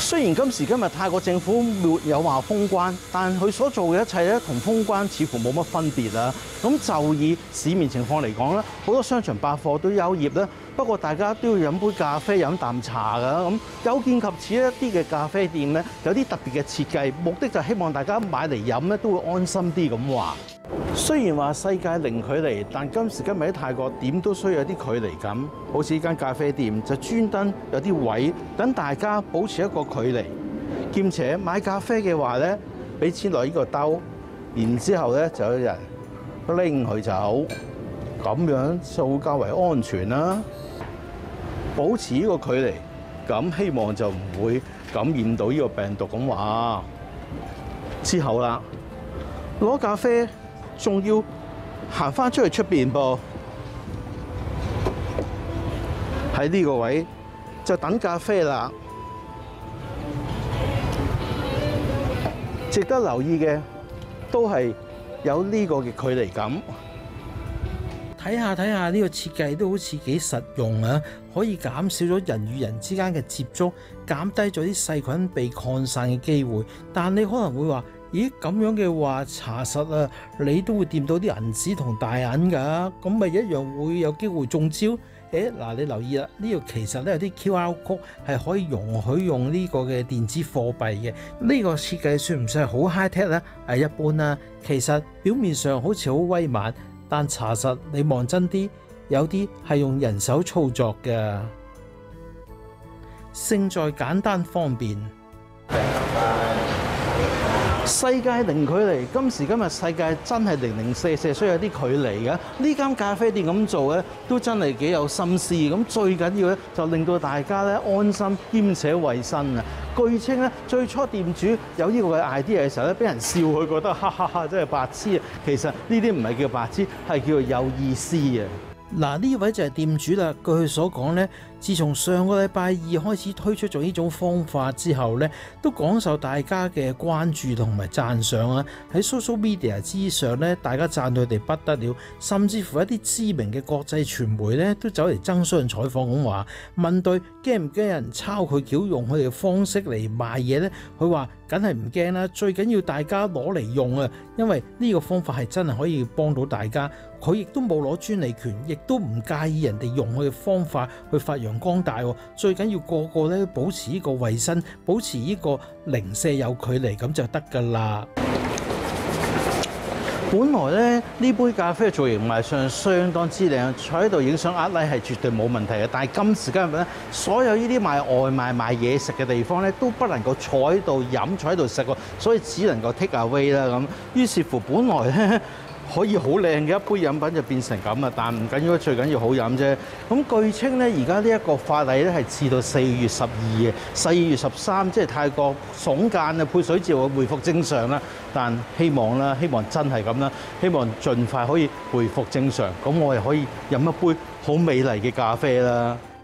雖然今時今日泰國政府沒有話封關，但佢所做嘅一切咧，同封關似乎冇乜分別啦。咁就以市面情況嚟講咧，好多商場百貨都休業啦。不過大家都要飲杯咖啡、飲啖茶㗎。咁有見及此，一啲嘅咖啡店咧有啲特別嘅設計，目的就希望大家買嚟飲咧都會安心啲咁話。雖然話世界零距離，但今時今日喺泰國點都需要有啲距離感。好似呢間咖啡店就專登有啲位等大家保持一個距離，兼且買咖啡嘅話咧，俾錢落呢個兜，然之後咧就有人拎佢走，咁樣就會較為安全啦。保持呢個距離，咁希望就唔會感染到呢個病毒咁話。之後啦，攞咖啡仲要行翻出去出邊噃，喺呢個位就等咖啡啦。值得留意嘅都係有呢個嘅距離感。 睇下呢個設計都好似幾實用啊！可以減少咗人與人之間嘅接觸，減低咗啲細菌被擴散嘅機會。但你可能會話：咦，咁樣嘅話查實啊，你都會掂到啲銀紙同大銀㗎，咁咪一樣會有機會中招？嗱，你留意啦，呢度其實咧有啲 QR code 係可以容許用呢個嘅電子貨幣嘅。呢個設計算唔算係好 high tech 咧？係一般啦。其實表面上好似好威猛，但查實你望真啲，有啲係用人手操作嘅。勝在簡單方便。 世界零距離，今時今日世界真係零零舍舍，需要有啲距離嘅。呢間咖啡店咁做咧，都真係幾有心思。咁最緊要咧，就令到大家咧安心兼且衞生啊！據稱咧，最初店主有呢個嘅 idea 嘅時候咧，俾人笑佢覺得哈哈哈，真係白痴啊！其實呢啲唔係叫白痴，係叫做有意思啊！ 嗱，呢位就係店主啦。據佢所講呢，自從上個禮拜二開始推出咗呢種方法之後呢，都廣受大家嘅關注同埋讚賞啊！喺 social media 之上呢，大家讚佢哋不得了，甚至乎一啲知名嘅國際傳媒呢都走嚟爭相採訪咁話，問對驚唔驚有人抄佢橋用佢哋嘅方式嚟賣嘢呢？佢話梗係唔驚啦，最緊要大家攞嚟用啊，因為呢個方法係真係可以幫到大家。佢亦都冇攞專利權，亦都唔介意人哋用佢嘅方法去發揚光大。最緊要個個咧保持呢個衞生，保持呢個零舍有距離，咁就得㗎啦。 本來咧呢杯咖啡嘅造型賣相相當之靚，坐喺度影相呃 like 係絕對冇問題嘅。但係今時今日咧，所有呢啲賣外賣賣嘢食嘅地方咧，都不能夠坐喺度飲，坐喺度食喎，所以只能夠 take away 啦咁。於是乎，本來咧可以好靚嘅一杯飲品就變成咁啊！但唔緊要，最緊要好飲啫。咁據稱咧，而家呢一個法例咧係至到4月12嘅，4月13即係泰國聳間啊配水節會恢復正常啦。但希望啦，希望真係咁啦，希望盡快可以恢復正常，咁我哋可以飲一杯好美麗嘅咖啡啦。